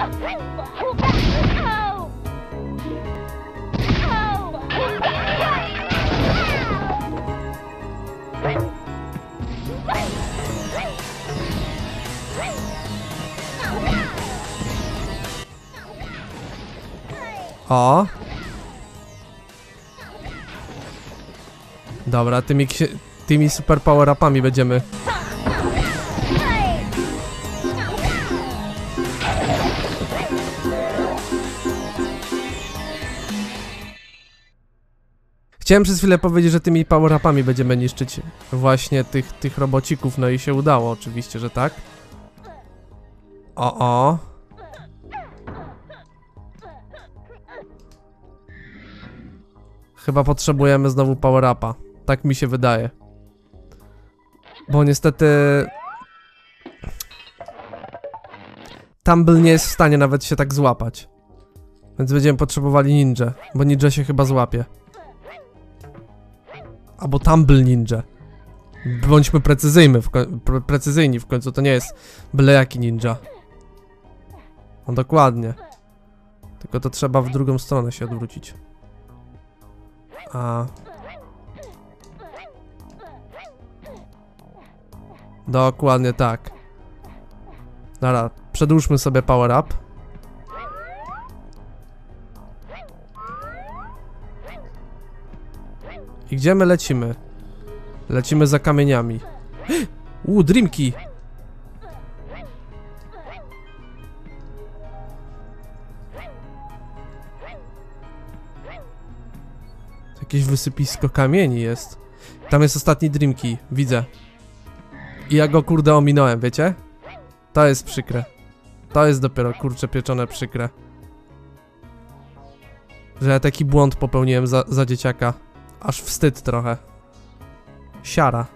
O! Dobra, tymi super power-upami będziemy. Chciałem przez chwilę powiedzieć, że tymi power-upami będziemy niszczyć właśnie tych robocików, no i się udało oczywiście, że tak. O. Chyba potrzebujemy znowu power-upa. Tak mi się wydaje. Bo niestety... Tumble nie jest w stanie nawet się tak złapać. Więc będziemy potrzebowali ninja, bo ninja się chyba złapie. Albo Tumble ninja. Bądźmy precyzyjni w końcu, to nie jest byle jaki ninja. No dokładnie. Tylko to trzeba w drugą stronę się odwrócić. A... Dokładnie tak. Dobra, przedłużmy sobie power up. I gdzie my lecimy? Lecimy za kamieniami. Dreamki! Jakieś wysypisko kamieni jest. Tam jest ostatni Dreamki, widzę. I ja go kurde ominąłem, wiecie? To jest przykre. To jest dopiero kurcze pieczone przykre. Że ja taki błąd popełniłem za dzieciaka. Aż wstyd trochę. Siara.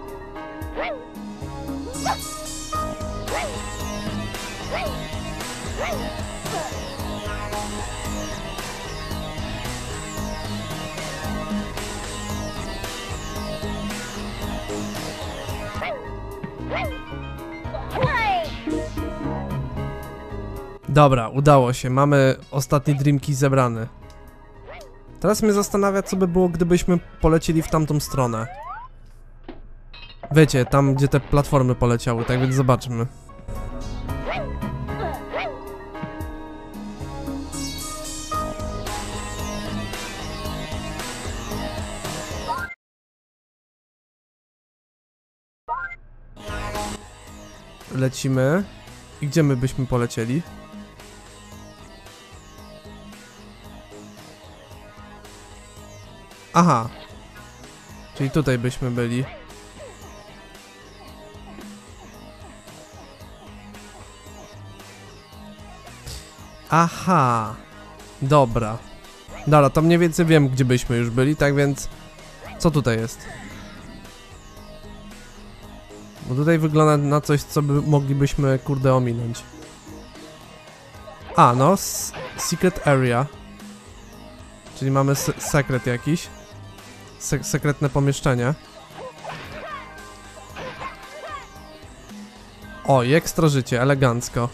Dobra, udało się. Mamy ostatni Dreamki zebrany. Teraz mnie zastanawia, co by było, gdybyśmy polecieli w tamtą stronę. Wiecie, tam gdzie te platformy poleciały, tak więc zobaczmy. Lecimy. I gdzie my byśmy polecieli? Aha. Czyli tutaj byśmy byli. Aha. Dobra. Dobra, to mniej więcej wiem, gdzie byśmy już byli, tak więc... Co tutaj jest? Bo tutaj wygląda na coś, co moglibyśmy, kurde, ominąć. A, no, secret area. Czyli mamy sekret jakiś. Sekretne pomieszczenie. O, i ekstra życie, elegancko.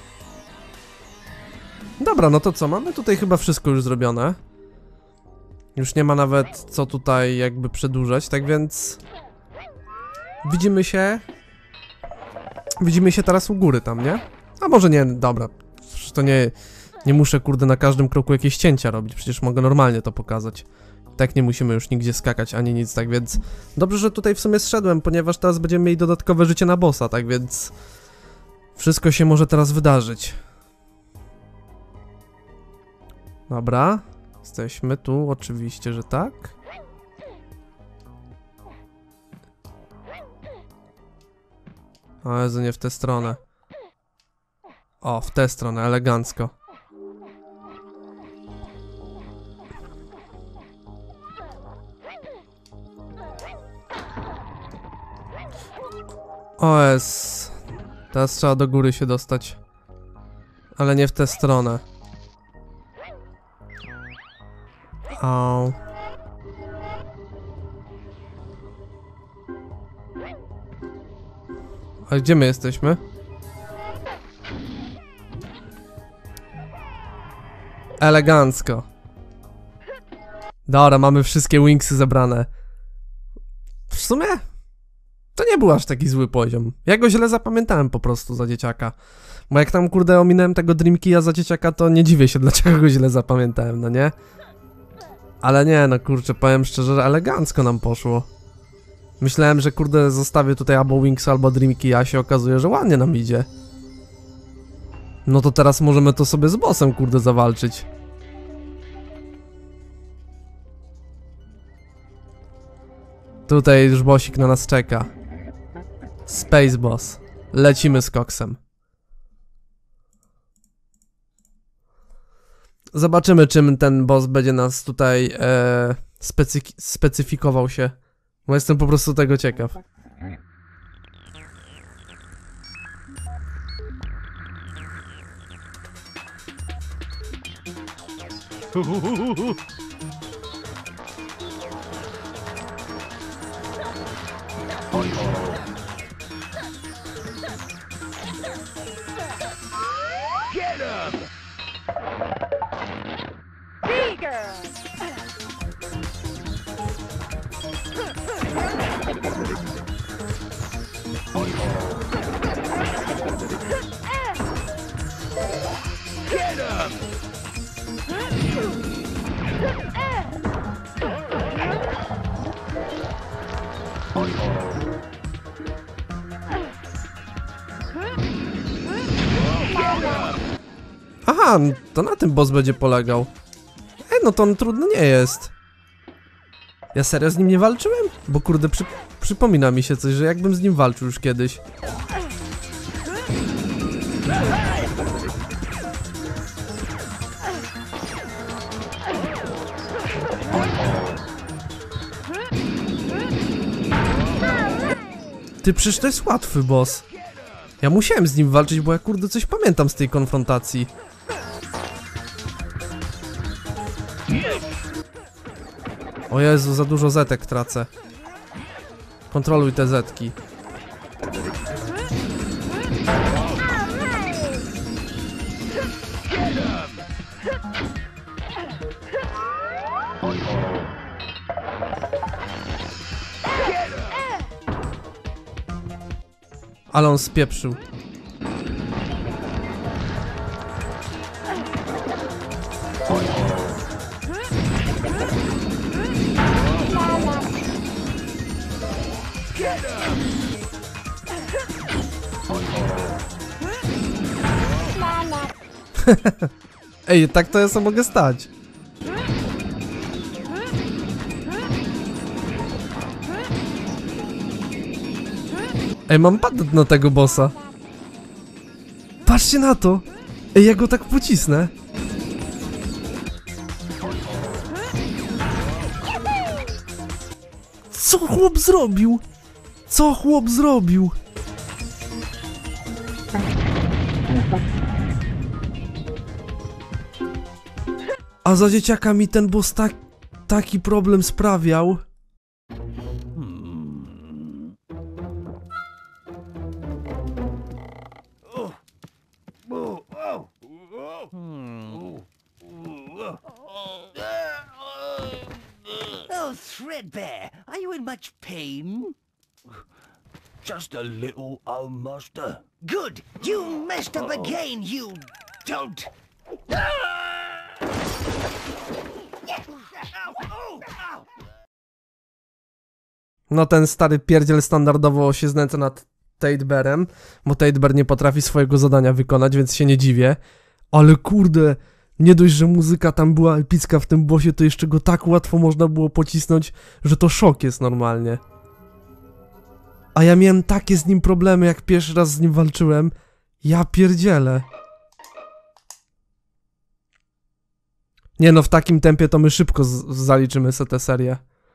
Dobra, no to co? Mamy tutaj chyba wszystko już zrobione. Już nie ma nawet co tutaj jakby przedłużać, tak więc... Widzimy się... Widzimy się teraz u góry tam, nie? A może nie, dobra. Przecież to nie muszę, kurde, na każdym kroku jakieś cięcia robić. Przecież mogę normalnie to pokazać. Tak nie musimy już nigdzie skakać, ani nic, tak więc... Dobrze, że tutaj w sumie zszedłem, ponieważ teraz będziemy mieli dodatkowe życie na bossa, tak więc... Wszystko się może teraz wydarzyć. Dobra. Jesteśmy tu, oczywiście, że tak. O Jezu, nie w tę stronę. O, w tę stronę, elegancko. O jest. Teraz trzeba do góry się dostać. Ale nie w tę stronę. O. A gdzie my jesteśmy? Elegancko. Dobra, mamy wszystkie wingsy zebrane. W sumie to nie był aż taki zły poziom. Ja go źle zapamiętałem po prostu za dzieciaka. Bo jak tam kurde ominąłem tego Dreamkey'a za dzieciaka, to nie dziwię się dlaczego go źle zapamiętałem, no nie? Ale nie, no kurczę, powiem szczerze, że elegancko nam poszło. Myślałem, że kurde zostawię tutaj albo Wingsa, albo Dreamkey'a, a się okazuje, że ładnie nam idzie. No to teraz możemy to sobie z bossem kurde zawalczyć. Tutaj już bossik na nas czeka. Space Boss. Lecimy z koksem. Zobaczymy, czym ten boss będzie nas tutaj specyfikował się. Bo jestem po prostu tego ciekaw. Get him! Bigger! Get him! Aha, to na tym boss będzie polegał. No to on trudny nie jest. Ja serio z nim nie walczyłem? Bo kurde, przypomina mi się coś, że jakbym z nim walczył już kiedyś. Ty, przecież to jest łatwy boss. Ja musiałem z nim walczyć, bo ja kurde coś pamiętam z tej konfrontacji. O Jezu, za dużo zetek tracę. Kontroluj te zetki. Ale on spieprzył. Ej, tak to ja sobie mogę stać. Ej, mam patent na tego bossa. Patrzcie na to. Ej, ja go tak pocisnę. Co chłop zrobił? Co chłop zrobił? A za dzieciaka mi ten boss taki problem sprawiał. Oh, Threadbare, are you in much pain? Just a little, oh master. Good! You messed up again, you don't! No ten stary pierdziel standardowo się znęca nad Tateberem, bo Tateber nie potrafi swojego zadania wykonać, więc się nie dziwię. Ale kurde, nie dość, że muzyka tam była epicka w tym bossie, to jeszcze go tak łatwo można było pocisnąć, że to szok jest normalnie. A ja miałem takie z nim problemy, jak pierwszy raz z nim walczyłem. Ja pierdzielę. Nie no, w takim tempie to my szybko zaliczymy sobie tę serię.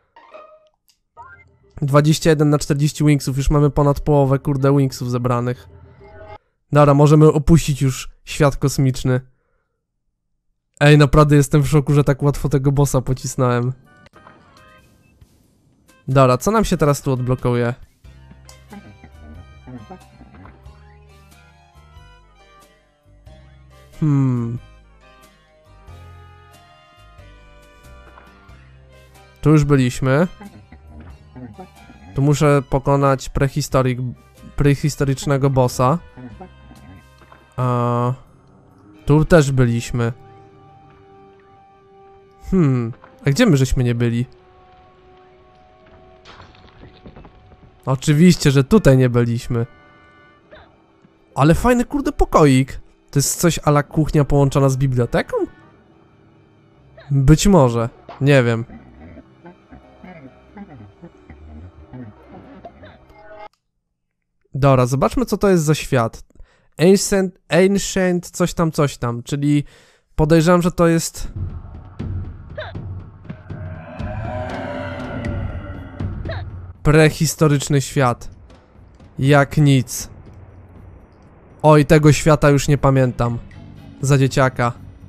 21 na 40 wingsów, już mamy ponad połowę, kurde, wingsów zebranych. Dobra, możemy opuścić już świat kosmiczny. Ej, naprawdę jestem w szoku, że tak łatwo tego bossa pocisnąłem. Dobra, co nam się teraz tu odblokuje? Tu już byliśmy. Tu muszę pokonać prehistorycznego bossa. Tu też byliśmy. A gdzie my żeśmy nie byli? Oczywiście, że tutaj nie byliśmy. Ale fajny kurde pokoik. To jest coś a la kuchnia połączona z biblioteką? Być może. Nie wiem. Dobra, zobaczmy co to jest za świat. Ancient coś tam, czyli podejrzewam, że to jest... prehistoryczny świat. Jak nic. Oj, tego świata już nie pamiętam. Za dzieciaka.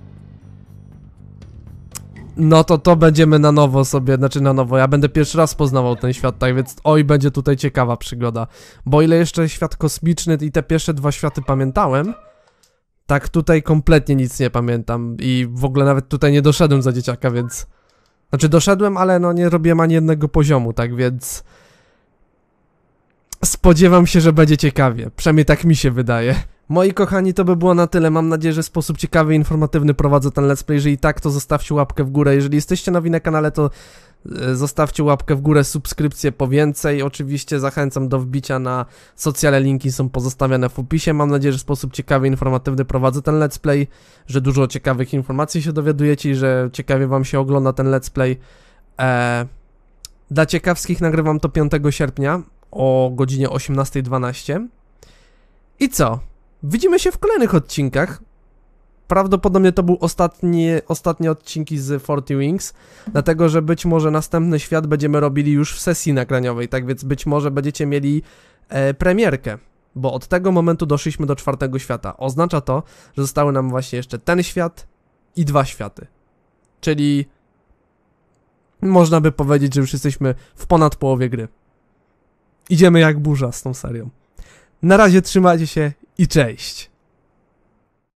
No to będziemy na nowo sobie, znaczy na nowo, ja będę pierwszy raz poznawał ten świat, tak więc oj, będzie tutaj ciekawa przygoda. Bo ile jeszcze świat kosmiczny i te pierwsze dwa światy pamiętałem, tak tutaj kompletnie nic nie pamiętam i w ogóle nawet tutaj nie doszedłem za dzieciaka, więc... Znaczy doszedłem, ale no nie robiłem ani jednego poziomu, tak więc... Spodziewam się, że będzie ciekawie, przynajmniej tak mi się wydaje. Moi kochani, to by było na tyle, mam nadzieję, że w sposób ciekawy i informatywny prowadzę ten let's play. Jeżeli tak, to zostawcie łapkę w górę, jeżeli jesteście nowi na kanale, to zostawcie łapkę w górę, subskrypcję po więcej. Oczywiście zachęcam do wbicia na socjale, linki są pozostawione w opisie. Mam nadzieję, że w sposób ciekawy i informatywny prowadzę ten let's play, że dużo ciekawych informacji się dowiadujecie i że ciekawie wam się ogląda ten let's play. Dla ciekawskich nagrywam to 5 sierpnia o godzinie 18:12. I co? Widzimy się w kolejnych odcinkach. Prawdopodobnie to był ostatnie odcinki z 40 Wings, dlatego że być może następny świat będziemy robili już w sesji nagraniowej, tak więc być może będziecie mieli premierkę, bo od tego momentu doszliśmy do 4. świata. Oznacza to, że zostały nam właśnie jeszcze ten świat i 2 światy. Czyli można by powiedzieć, że już jesteśmy w ponad połowie gry. Idziemy jak burza z tą serią. Na razie trzymajcie się i cześć!